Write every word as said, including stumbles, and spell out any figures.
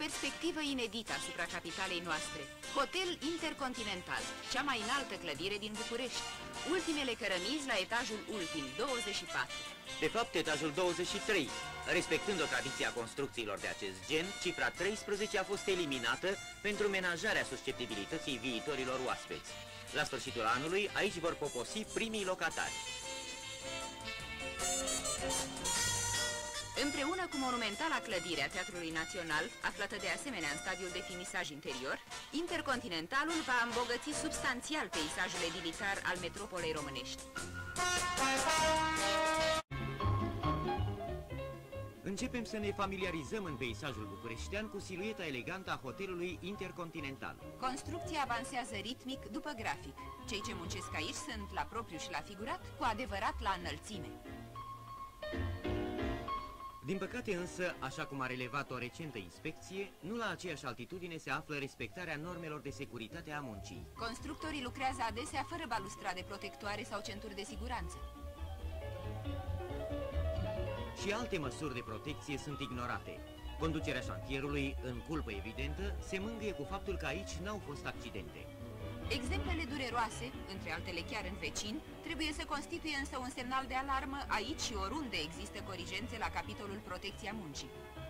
perspectivă inedită asupra capitalei noastre. Hotel Intercontinental, cea mai înaltă clădire din București. Ultimele cărămizi la etajul ultim, douăzeci și patru. De fapt, etajul douăzeci și trei. Respectând o tradiție a construcțiilor de acest gen, cifra treisprezece a fost eliminată pentru menajarea susceptibilității viitorilor oaspeți. La sfârșitul anului, aici vor poposi primii locatari. Împreună cu monumentala clădire a Teatrului Național, aflată de asemenea în stadiul de finisaj interior, Intercontinentalul va îmbogăți substanțial peisajul edilitar al metropolei românești. Începem să ne familiarizăm în peisajul bucureștean cu silueta elegantă a hotelului Intercontinental. Construcția avansează ritmic după grafic. Cei ce muncesc aici sunt, la propriu și la figurat, cu adevărat la înălțime. Din păcate însă, așa cum a relevat o recentă inspecție, nu la aceeași altitudine se află respectarea normelor de securitate a muncii. Constructorii lucrează adesea fără balustrade protectoare sau centuri de siguranță. Și alte măsuri de protecție sunt ignorate. Conducerea șantierului, în culpă evidentă, se mângâie cu faptul că aici n-au fost accidente. Exemplele dureroase, între altele chiar în vecini, trebuie să constituie însă un semnal de alarmă aici și oriunde există corigențe la capitolul protecția muncii.